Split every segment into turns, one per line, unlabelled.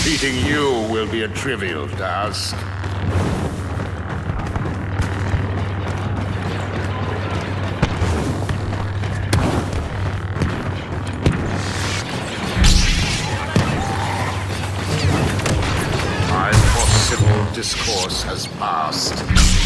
Defeating you will be a trivial task. Time for civil discourse has passed.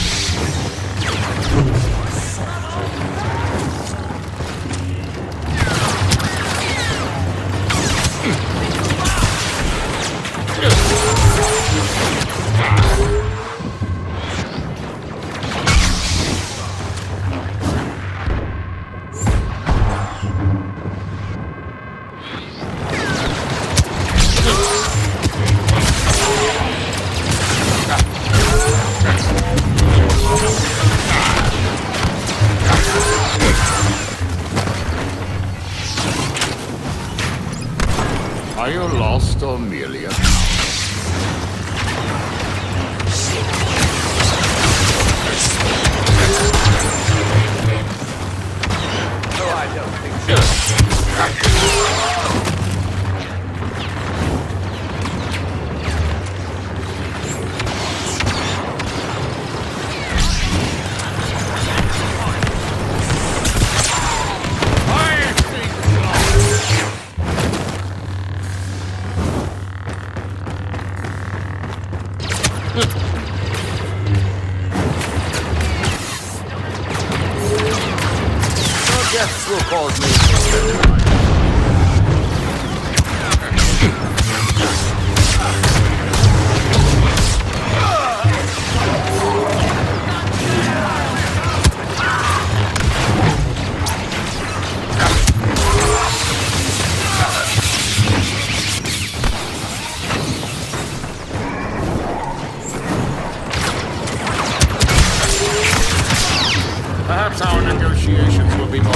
Are you lost or merely a coward?
Oh, I don't think so.
Death will cause me to spend time. Perhaps our negotiations will be more...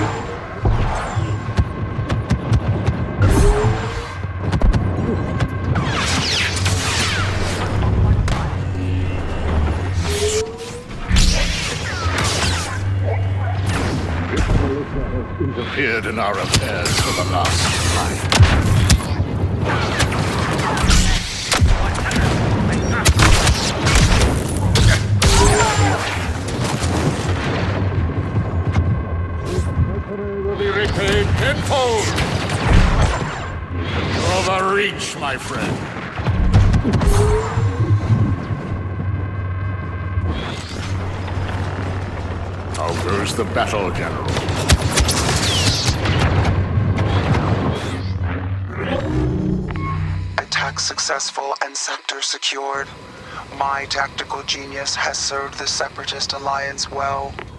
interfered in our affairs for the last time. Will be repaid tenfold. You overreach, my friend. How goes the battle, General?
Attack successful and sector secured. My tactical genius has served the Separatist Alliance well.